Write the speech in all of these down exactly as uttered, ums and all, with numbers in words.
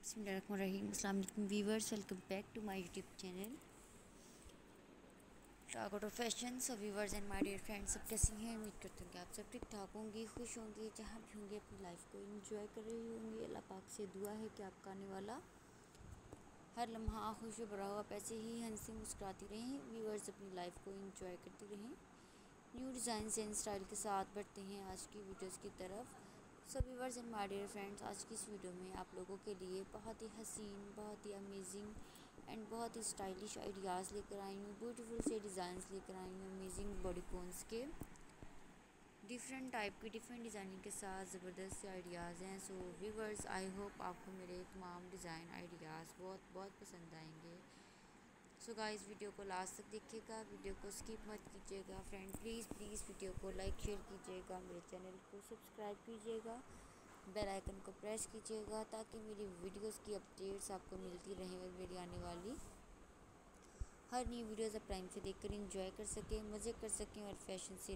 बिस्मिल्लाहिर्रहमानिर्रहीम। अस्सलाम वालेकुम viewers, welcome back to my YouTube channel talk out of fashion. So viewers and my dear friends, सब कैसी हैं? उम्मीद करते हैं कि आप सब ठीक ठाक होंगे, खुश होंगे, जहाँ भी होंगे अपनी लाइफ को एंजॉय कर रहे होंगे। अल्लाह पाक से दुआ है कि आपका आने वाला हर लम्हा खुशी भरा हो, आप ऐसे ही हंसी मुस्कुराती रहें। व्यूअर्स अपनी लाइफ को एंजॉय करती रहें। न्यू डिज़ाइन एंड स्टाइल के साथ बढ़ते हैं आज की वीडियोज़ की तरफ। So viewers and my dear friends, आज की इस वीडियो में आप लोगों के लिए बहुत ही हसीन, बहुत ही अमेजिंग एंड बहुत ही स्टाइलिश आइडियाज़ लेकर आई हूँ। ब्यूटीफुल से डिज़ाइंस लेकर आई हूँ अमेजिंग बॉडीकॉन्स के, डिफरेंट टाइप की डिफरेंट डिज़ाइनिंग के साथ ज़बरदस्त से आइडियाज़ हैं। सो व्यूअर्स, आई होप आपको मेरे तमाम डिज़ाइन आइडियाज़ बहुत बहुत पसंद आएंगे। सो गाइस, वीडियो को लास्ट तक देखिएगा, वीडियो को स्किप मत कीजिएगा। फ्रेंड प्लीज़ प्लीज़ वीडियो को लाइक शेयर कीजिएगा, मेरे चैनल को सब्सक्राइब कीजिएगा, बेल आइकन को प्रेस कीजिएगा ताकि मेरी वीडियोस की अपडेट्स आपको मिलती रहें और मेरी आने वाली हर न्यू वीडियोस आप टाइम से देखकर एंजॉय कर सकें, मज़े कर सकें और फैशन से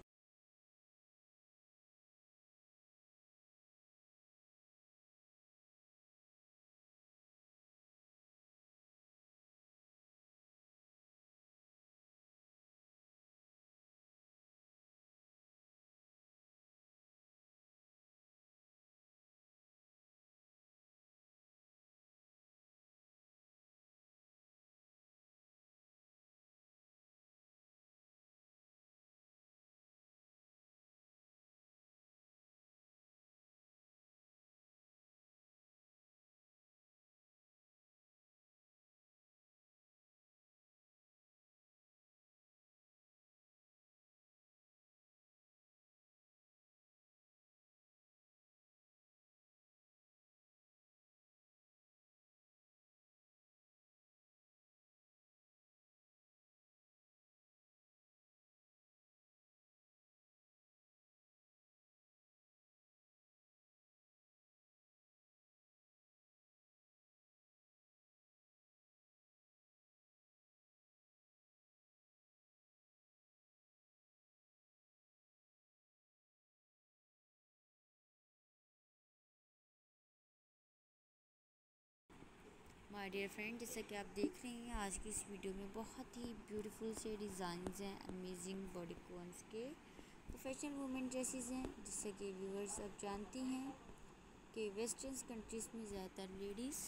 माय डियर फ्रेंड, जैसा कि आप देख रहे हैं आज की इस वीडियो में बहुत ही ब्यूटीफुल से डिज़ाइंस हैं अमेजिंग बॉडीकॉन्स के। प्रोफेशनल वुमेन ड्रेसेस हैं, जिससे कि व्यूअर्स आप जानती हैं कि वेस्टर्न कंट्रीज़ में ज़्यादातर लेडीज़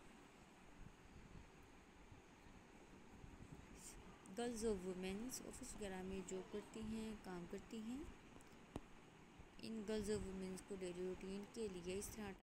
गर्ल्स और वुमेन्स ऑफिस वगैरह में जॉब करती हैं, काम करती हैं। इन गर्ल्स और वुमेन्स को डेली रूटीन के लिए इस तरह